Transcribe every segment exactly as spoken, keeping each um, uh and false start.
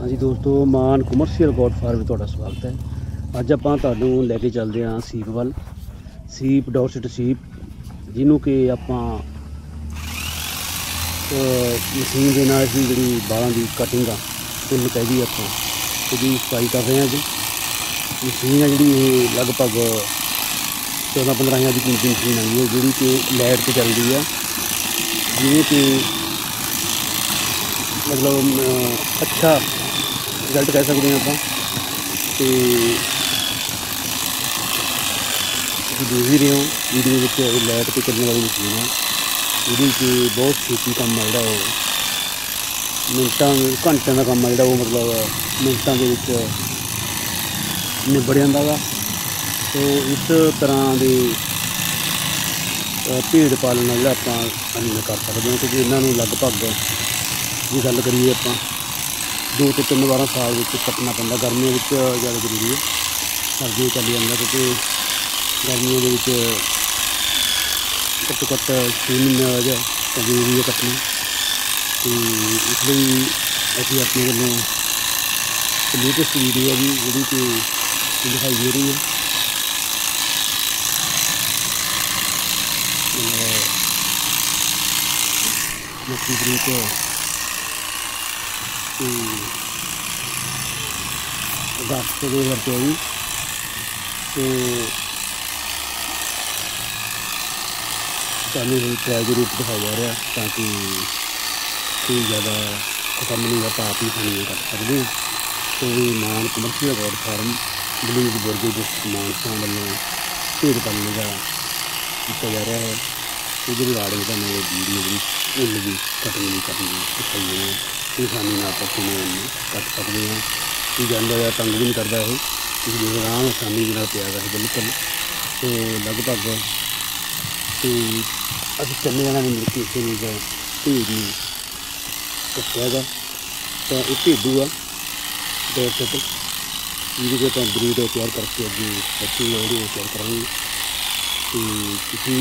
हाँ जी दोस्तों, मान कमर्शियल गॉड फार्म में तुहाडा स्वागत है। अज आपां तुहानूं लैके चलदे हां सीप वल। सीप डॉरसेट सीप जिन्हों कि आपां मशीन दे नाल ही जिहड़ी बालां दी कटिंग आ फुल कह दी आपां उसदी सफाई कर रहे हैं जी। मशीन है जिहड़ी लगभग चौदह पंद्रह हज़ार की कीमती मशीन आई है जिहड़ी कि लाइट ते चलदी है। जिवें कि मतलब अच्छा रिजल्ट कह सकते हैं आप। तो देख ही रहे हो वीडियो में लाइट पर चलने वाली मशीन है जी कि बहुत छेती काम है जो मिनटा घंटे का काम है जो मतलब मिनटा के निबड़ जाता गा। तो इस तरह के भेड़ पालन जो आप कर सकते हैं क्योंकि इन्हों लगभग जी गल करिए आप दो तो तीन बार साल में कटना पैंदा। गर्मियों में ज़्यादा जरूरी है, सर्दियों चल जाता क्योंकि गर्मियों के घट्टो घट्ट छे महीने वजह जरूरी है कटना। तो इसलिए अभी अपने वालों लेटेस्ट वीडियो है जी जी कि दिखाई दे रही है। उनतीस तरीक अगस्त दो हज़ार चौबीस। तो सानू ट्रायल के रूप दिखाया जा रहा ताकि कोई ज़्यादा खत्म नहीं होगा, आप ही खानी कर सकते हैं। तो ये मान कमर्शियल गॉड फार्म बलीज बुर्गे जिस मानसा वालों भेड़ पालने का किया जा रहा है। ये रिगार्डिंग का मेरे वीडियो उन भी कटिंग नहीं करनी दिखाई है कि आसानी ना आप किमें कट सकते हैं। कोई जानवर या तंग भी नहीं करता है, इसलिए आराम आसानी के नाल पिया है बिल्कुल। तो लगभग तो अभी तीन जना ने मिल के भेड़ में कट्टिया गा। तो ये भेडू आ डॉरसेट जिहदी कि आपां ब्रीड तैयार करके अगे बच्चे जो तैयार करांगे। तो किसी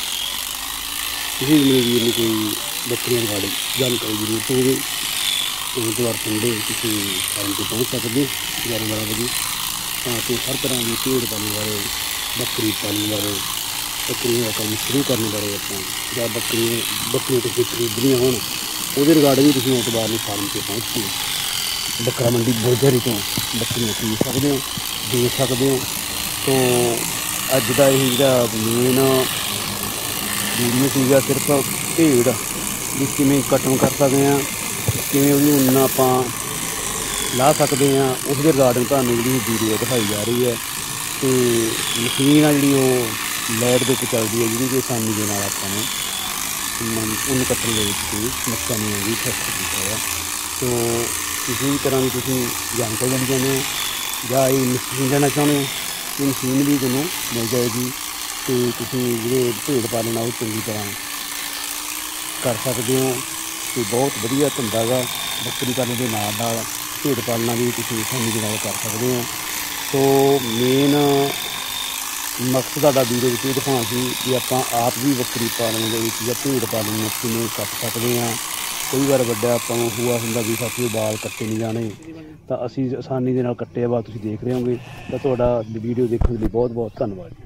किसी मेरे वीर ने कोई बकरियां रिगार्डिंग जानकारी जरूरत हो तो बार संडे किसी फार्म पर पहुँच सकते ग्यारह बारह बजे। तो हर तरह की भेड़ पालने बारे, बकरी पालने बारे, बकरियों का काम शुरू करने बारे आप या बकरियां बकरियों किसी खरीदनियाँ हो वो रिगार्डिंग भी तुम एतबार ने फार्म पर पहुँच के बकरा मंडी बुरजरी तो बकरियां खरीद सकते हो, देख सकते हो। तो अज का यही मेन वीडियो सीगा सिर्फ भेड़ भी किमें कटन कर सकते हैं, किमें वो ऊन आप ला सकते हैं, उस रिगार्डिंग तुहानूं जी वीडियो दिखाई जा रही है। तो मशीन आ जी लाइट के उत्ते चलती है जी कि आसानी के नाल आपां नूं ऊन कट्टण दे विच कोई समस्या नहीं आएगी, सौखा तरीका है। तो किसी भी तरह की तुसीं जानकारी लेना चाहुंदे हो जां ये मशीन लेना चाहुंदे हो ये मशीन भी तुहानूं मिल जाएगी। तो तुसीं जिहड़े भेड़ पालन वो चंगी तरह कर सकते हो। तो बहुत वधिया धंधा गा बकरी पालन के नाल नाल भेड़ पालना भी तुसीं आसानी के नाल कर सकते हो। तो मेन मकसद साडा वीडियो में दिखाना सी कि आपां आप भी बकरी पालन दे विच जां भेड़ पालन में किवें कट सकते हैं। कई बार वड्डा आपां नूं हुआ हुंदा भी साथियों बाल कट्टे नहीं जाने, तो असीं आसानी के नाल कट्टे बाद तुसीं देख रहे होंगे। तो तुहाडा वीडियो देखने के लिए बहुत बहुत धन्नवाद।